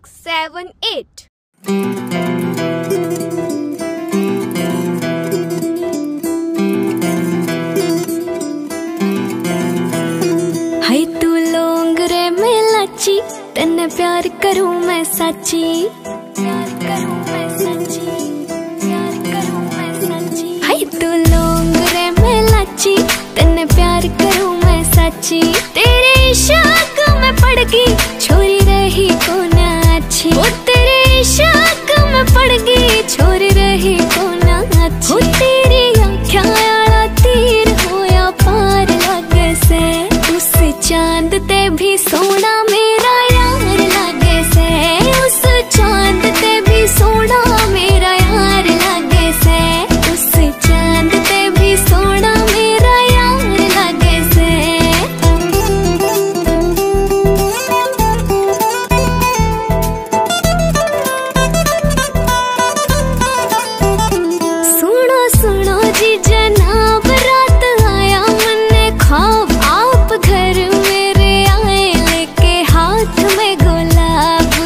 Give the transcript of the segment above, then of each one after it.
6, 7, 8. हाय तू लोंग रे मैं लाची, तेने प्यार करूं मैं सच्ची, प्यार करूं मैं सच्ची, प्यार करूं मैं सच्ची। हाय तू लोंग रे मैं लाची, तेने प्यार करूं मैं सच्ची। तेरे इश्क में पड़ गई छोरी रही को ना अच्छी, वो तेरे इश्क में पड़ गई छोरी रही को ना अच्छी। वो तेरी आँखों वाला तीर होया पार लगे से, उस चांद ते भी सोना मेरा यार लगे से, उस चांद ते भी सोना मेरा यार लगे से, उस चांद ते भी सोना मेरा यार लगे से। सुनो सुनो जी जनाब, रात आया मन ख्वाब, आप घर मेरे आए लेके हाथ में गुलाब।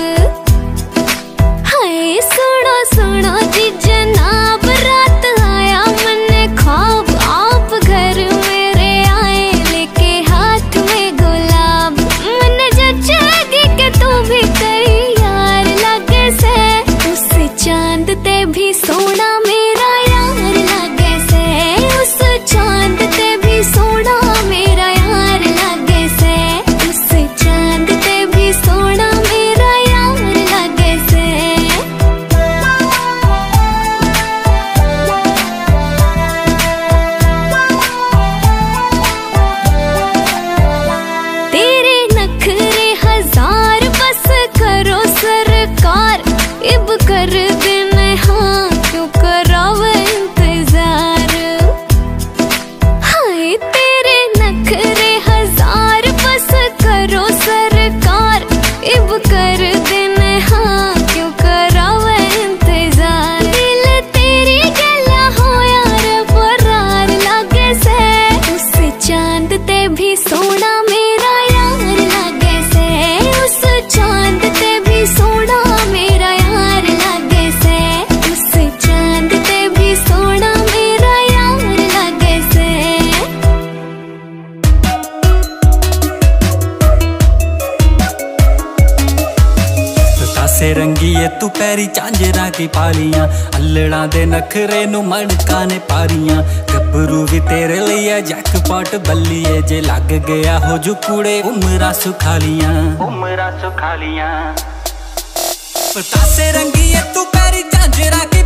हाय सुनो सुनो जी जनाब, रात आया मन ख्वाब, आप घर मेरे आए लेके हाथ में गुलाब। मन जचेगी के तू भी तैयार लगे से, उस चांद ते भी सोना मेरा यार लगे से, उस चांद ते भी सोना मेरा यार लगे से, उस चांद ते भी सोना मेरा यार लगे से। तेरे नखरे हजार बस करो सरकार, इब कर देना हाँ क्यों करावे इंतजार। हाय तेरे नखरे हजार बस करो सरकार, इब कर देना हाँ क्यों करावे इंतजार। दिल तेरी गला हो यार फरार लगे से, उस चांद ते भी सोना मेरा यार लगे से, उस चांद ते भी सोना मेरा यार लगे से, उस चांद ते भी सोना मेरा यार लगे से। तासे रंगी है तू पैरी झांजरा की पालियां, अल्लड़ा दे नखरे नू मणका ने पारियां। गब्बरू भी तेरे लिए जैकपॉट बल्लीए, जे लग गया हो जू कूड़े उमरा सुखालियां, उमरा सुखालियां। तासे रंगी है तू पैरी झांजरा